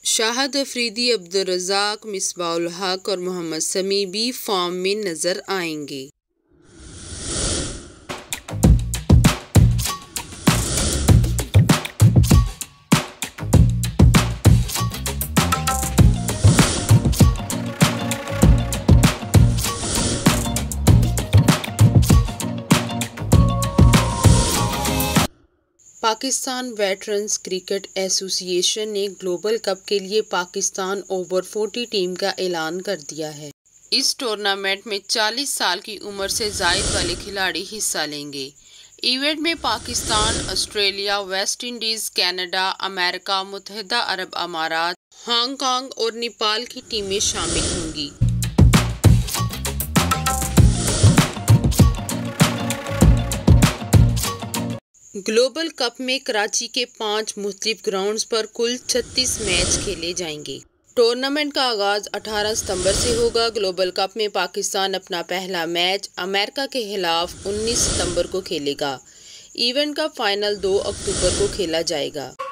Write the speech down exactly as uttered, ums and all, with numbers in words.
शाहिद अफरीदी, अब्दुल रज़ाक, मिसबाह उल हक और मोहम्मद शमी भी फॉर्म में नजर आएंगे। पाकिस्तान वेटरन्स क्रिकेट एसोसिएशन ने ग्लोबल कप के लिए पाकिस्तान ओवर चालीस टीम का ऐलान कर दिया है। इस टूर्नामेंट में चालीस साल की उम्र से जायद वाले खिलाड़ी हिस्सा लेंगे। इवेंट में Pakistan, Australia, West Indies, Canada, America, मुत्तहिदा अरब अमारात, हांगकांग और नेपाल की टीमें शामिल होंगी। ग्लोबल कप में कराची के पांच मुख्तलिफ ग्राउंड्स पर कुल छत्तीस मैच खेले जाएंगे। टूर्नामेंट का आगाज अठारह सितंबर से होगा। ग्लोबल कप में पाकिस्तान अपना पहला मैच अमेरिका के खिलाफ उन्नीस सितंबर को खेलेगा। इवेंट का फाइनल दो अक्टूबर को खेला जाएगा।